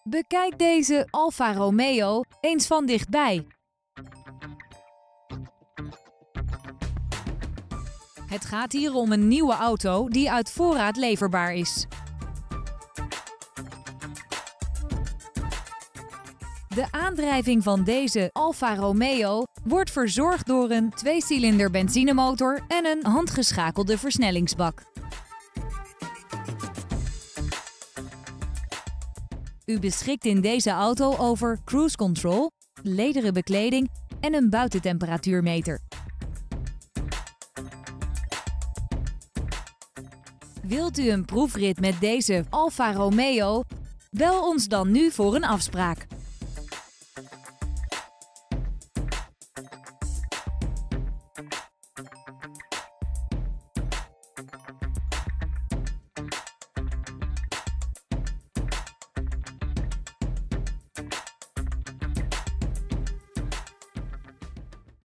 Bekijk deze Alfa Romeo eens van dichtbij. Het gaat hier om een nieuwe auto die uit voorraad leverbaar is. De aandrijving van deze Alfa Romeo wordt verzorgd door een 2-cilinder benzinemotor en een handgeschakelde versnellingsbak. U beschikt in deze auto over cruise control, lederen bekleding en een buitentemperatuurmeter. Wilt u een proefrit met deze Alfa Romeo? Bel ons dan nu voor een afspraak.